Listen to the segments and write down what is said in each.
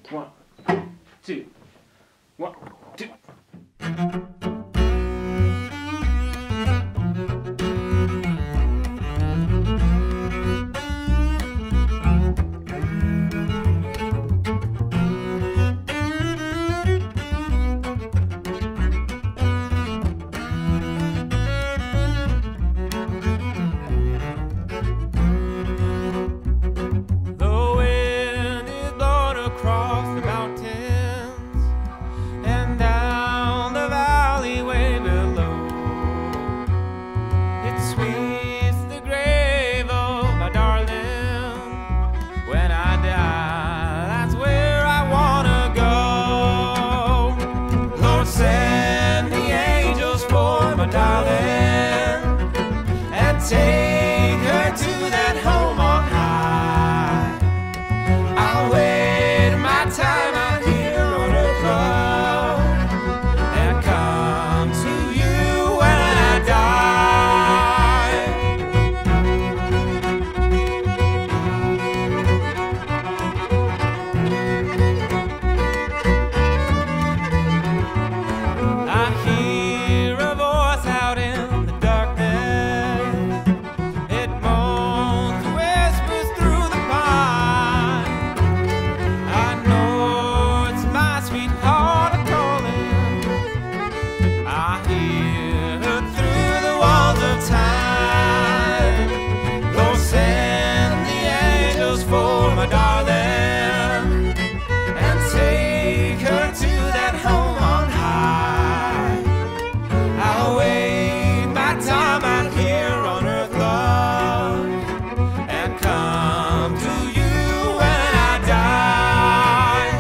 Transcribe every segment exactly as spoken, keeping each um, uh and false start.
One, two, one, two. Take her to that home on high. I'll wait my time out here on earth, love, and come to you when I die. I hear a voice out in the darkness. For my darling, and take her to that home on high. I'll wait my time out here on earth, love, and come to you when I die.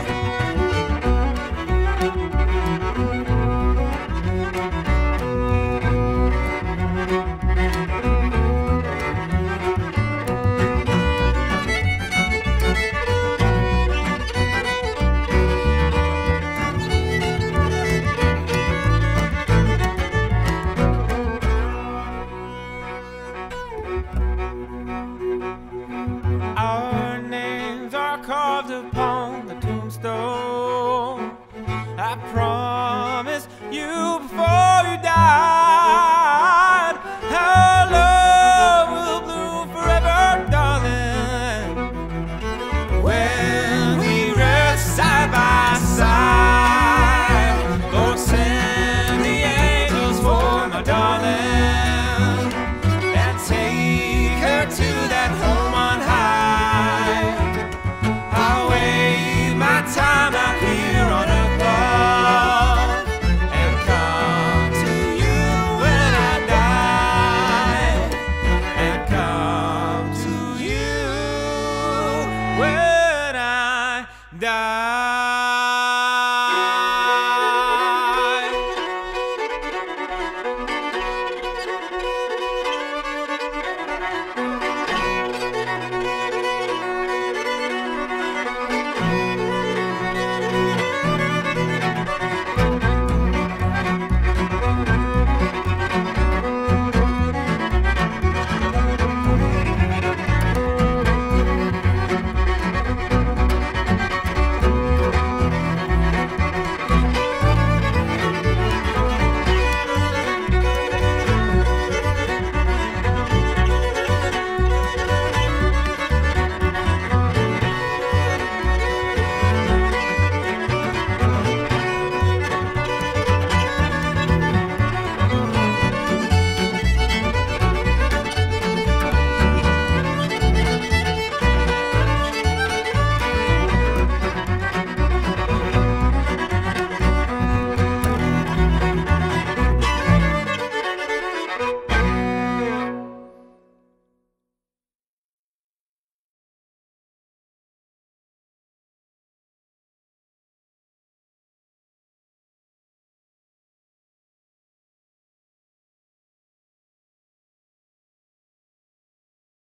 Our names are carved upon the tombstone. I promise you before you died, our love will bloom forever, darling, when we rest side by side. Lord, send the angels for my darling, and take her to that home on high. I'll wait my time out here on earth, love, and come to you when I die, and come to you when I die.